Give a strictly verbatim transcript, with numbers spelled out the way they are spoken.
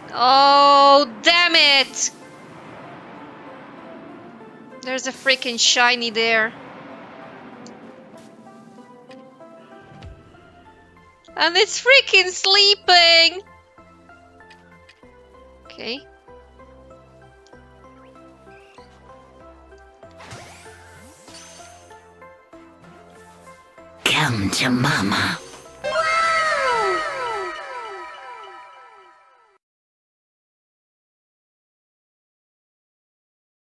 Oh, damn it! There's a freaking shiny there. And it's freaking sleeping! Okay. Come to Mama.